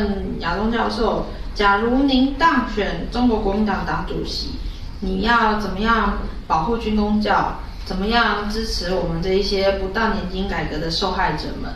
问亚东教授，假如您当选中国国民党党主席，你要怎么样保护军公教？怎么样支持我们这一些不当年金改革的受害者们？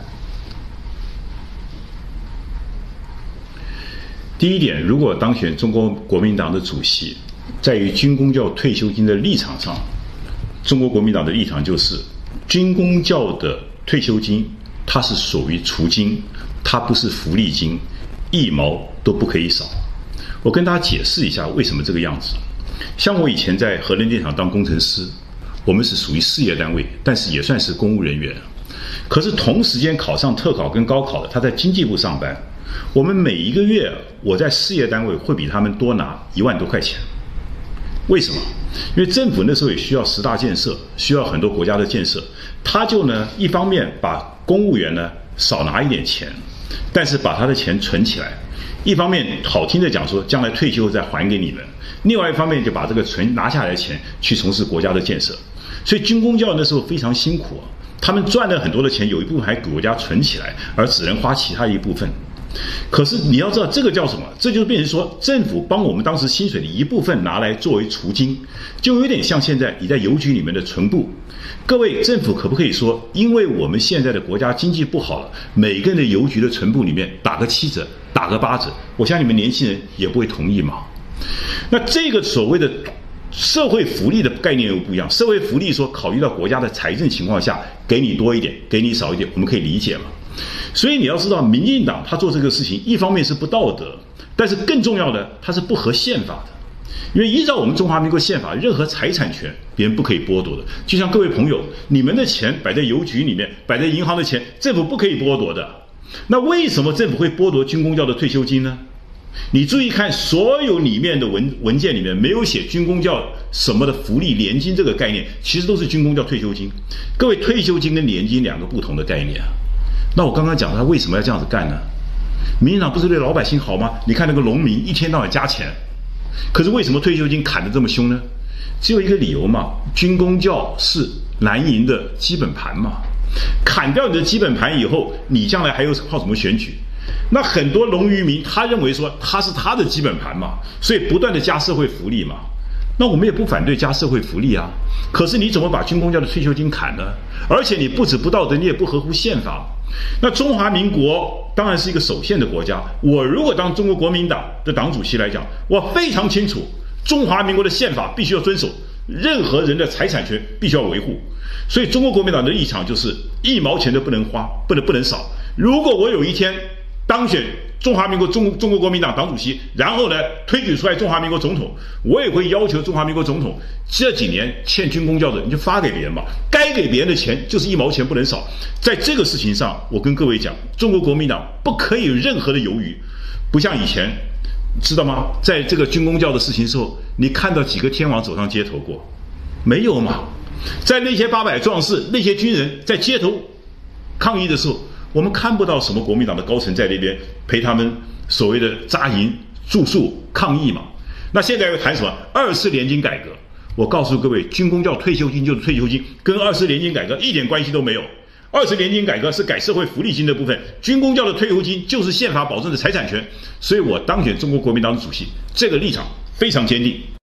第一点，如果当选中国国民党的主席，在于军公教退休金的立场上，中国国民党的立场就是军公教的退休金它是属于除金，它不是福利金，一毛都不可以少。我跟大家解释一下为什么这个样子。像我以前在核能电厂当工程师，我们是属于事业单位，但是也算是公务人员。可是同时间考上特考跟高考的，他在经济部上班，我们每一个月我在事业单位会比他们多拿1万多块钱。为什么？因为政府那时候也需要10大建设，需要很多国家的建设，他就呢一方面把公务员呢少拿一点钱，但是把他的钱存起来，一方面好听的讲说将来退休再还给你们，另外一方面就把这个拿下来的钱去从事国家的建设。所以军公教那时候非常辛苦啊，他们赚了很多的钱，有一部分还给国家存起来，而只能花其他一部分。可是你要知道这个叫什么？这就变成说政府帮我们当时薪水的一部分拿来作为除金，就有点像现在你在邮局里面的存部。各位，政府可不可以说，因为我们现在的国家经济不好了，每个人的邮局的存部里面打个7折，打个8折？我想你们年轻人也不会同意嘛。那这个所谓的社会福利的概念又不一样。社会福利说考虑到国家的财政情况下，给你多一点，给你少一点，我们可以理解嘛。所以你要知道，民进党他做这个事情，一方面是不道德，但是更重要的，它是不合宪法的。因为依照我们中华民国宪法，任何财产权别人不可以剥夺的。就像各位朋友，你们的钱摆在邮局里面，摆在银行的钱，政府不可以剥夺的。那为什么政府会剥夺军公教的退休金呢？你注意看，所有里面的文件里面没有写军公教什么的福利年金这个概念，其实都是军公教退休金。各位，退休金跟年金2个不同的概念啊。那我刚刚讲他为什么要这样子干呢？民进党不是对老百姓好吗？你看那个农民一天到晚加钱，可是为什么退休金砍得这么凶呢？只有一个理由嘛，军公教是蓝营的基本盘嘛。砍掉你的基本盘以后，你将来还有靠什么选举？那很多农渔民他认为说他是他的基本盘嘛，所以不断的加社会福利嘛。那我们也不反对加社会福利啊，可是你怎么把军公教的退休金砍呢？而且你不止不道德，你也不合乎宪法。那中华民国当然是一个守宪的国家，我如果当中国国民党的党主席来讲，我非常清楚中华民国的宪法必须要遵守，任何人的财产权必须要维护。所以中国国民党的立场就是1毛钱都不能花，不能少。如果我有一天当选中华民国中国国民党党主席，然后呢推举出来中华民国总统，我也会要求中华民国总统这几年欠军公教的你就发给别人吧，该给别人的钱就是1毛钱不能少。在这个事情上，我跟各位讲，中国国民党不可以有任何的犹豫，不像以前，知道吗？在这个军公教的事情时候，你看到几个天王走上街头过？没有嘛。在那些800壮士、那些军人在街头抗议的时候，我们看不到什么国民党的高层在那边陪他们所谓的扎营住宿抗议嘛。那现在又谈什么2次年金改革？我告诉各位，军公教退休金就是退休金，跟2次年金改革一点关系都没有。2次年金改革是改社会福利金的部分，军公教的退休金就是宪法保证的财产权。所以我当选中国国民党的主席，这个立场非常坚定。